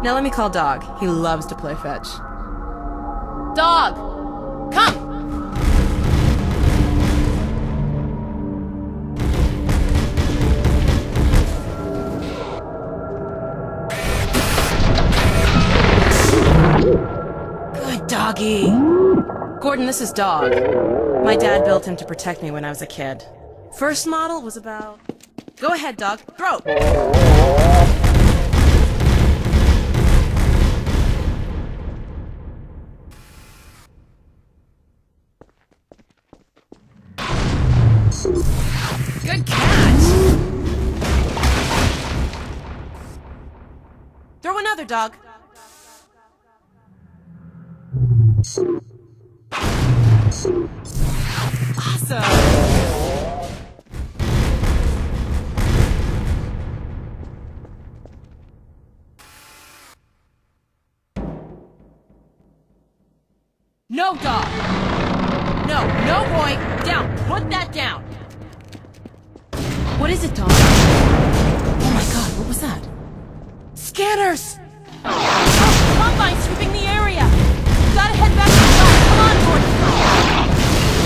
Now let me call Dog. He loves to play fetch. Dog! Come! Good doggy. Gordon, this is Dog. My dad built him to protect me when I was a kid. First model was about... Go ahead, Dog. Throw! Good catch! Throw another, Dog. Awesome! No, Dog! No, no, boy! Down! Put that down! What is it, Dog? Oh my god, what was that? Scanners!